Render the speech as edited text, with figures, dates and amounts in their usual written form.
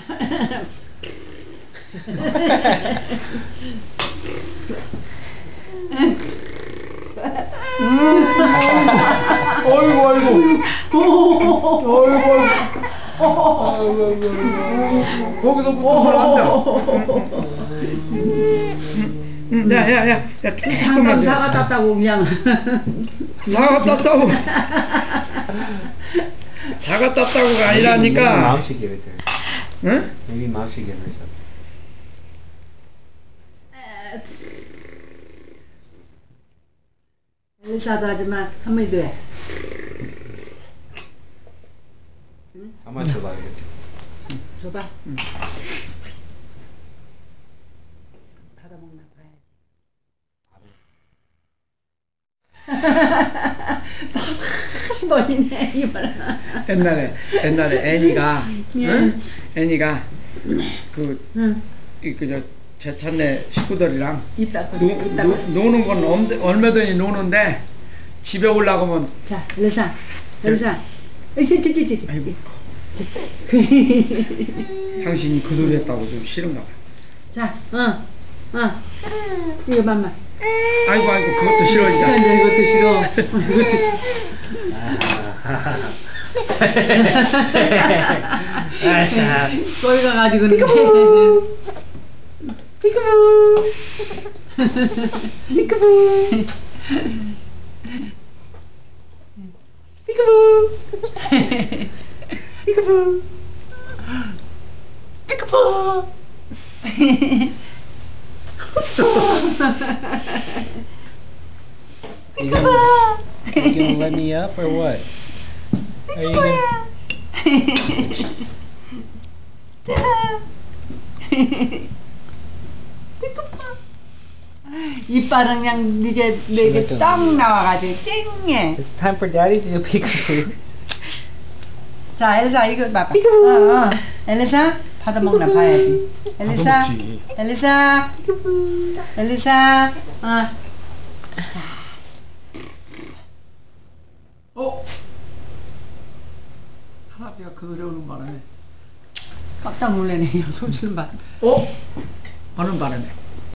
어이구 어이구. 어이구. 거기서부터 안 돼. 야야야. 잠깐 사과 땄다고 그냥. 사과 땄다고. 사과 땄다고가 아니라니까. Mom should give it to her. 응? Maybe mom should give her some. 엘리사도 하지만 할머니도 해. 응? How much about it? 줘봐. 받아먹나 봐야지. 머리네 이봐라. 옛날에 애니가 응? 애니가 그저 제찬네 식구들이랑 입 닫고 노는 건 얼마든지 노는데 집에 올라가면 자 엘리사 아이고 당신이 그 소리 했다고 좀 싫은가 봐. 자 이거 맘마. 아이고 그것도 싫어 진짜. 이것도 싫어. 소리가 가지고 피크부 피크부 피크부 피크부 피크부 You gonna let me up or what? Are you gonna... 이빨은 그냥 이게 떡 나와가지고 쨍해. It's time for daddy to do peekaboo. 자 엘리사 이거 봐봐. 엘리사 받아먹나 봐야지. 엘리사 자. 할아버지가 그 어려우는 바람에 깜짝 놀래네. 손 치는 바람에. 하는 바람에